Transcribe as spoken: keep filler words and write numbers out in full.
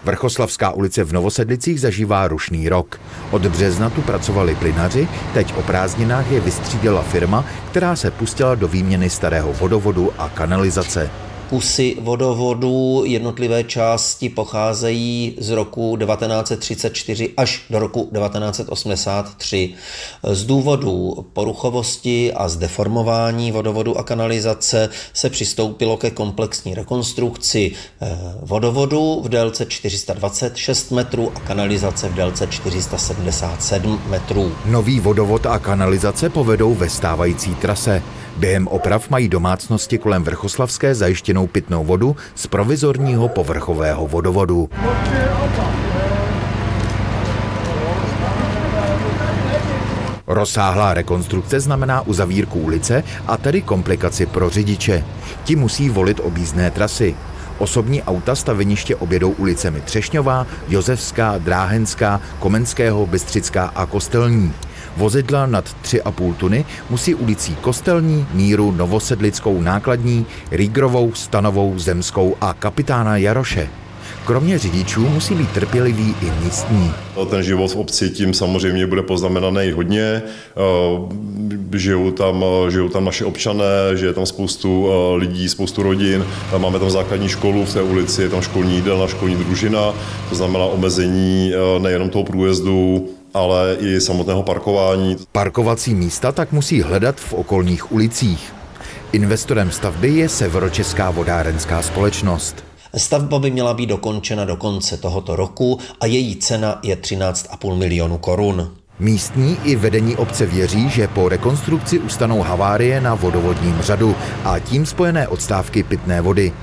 Vrchoslavská ulice v Novosedlicích zažívá rušný rok. Od března tu pracovali plynaři, teď o prázdninách je vystřídala firma, která se pustila do výměny starého vodovodu a kanalizace. Kusy vodovodů, jednotlivé části pocházejí z roku devatenáct set třicet čtyři až do roku devatenáct set osmdesát tři. Z důvodu poruchovosti a zdeformování vodovodu a kanalizace se přistoupilo ke komplexní rekonstrukci vodovodu v délce čtyři sta dvacet šest metrů a kanalizace v délce čtyři sta sedmdesát sedm metrů. Nový vodovod a kanalizace povedou ve stávající trase. Během oprav mají domácnosti kolem Vrchoslavské zajištěnou pitnou vodu z provizorního povrchového vodovodu. Rozsáhlá rekonstrukce znamená uzavírku ulice a tedy komplikaci pro řidiče. Ti musí volit objízdné trasy. Osobní auta staveniště objedou ulicemi Třešňová, Josefská, Dráhenská, Komenského, Bystřická a Kostelní. Vozidla nad tři a půl tuny musí ulicí Kostelní, Míru, Novosedlickou, Nákladní, Rýgrovou, Stanovou, Zemskou a Kapitána Jaroše. Kromě řidičů musí být trpěliví i místní. Ten život v obci tím samozřejmě bude poznamenaný hodně. Žijou tam, žijou tam naši občané, žije tam spoustu lidí, spoustu rodin. Máme tam základní školu v té ulici, je tam školní jídelna, školní družina, to znamená omezení nejenom toho průjezdu, ale i samotného parkování. Parkovací místa tak musí hledat v okolních ulicích. Investorem stavby je Severočeská vodárenská společnost. Stavba by měla být dokončena do konce tohoto roku a její cena je třináct a půl milionu korun. Místní i vedení obce věří, že po rekonstrukci ustanou havárie na vodovodním řadu a tím spojené odstávky pitné vody.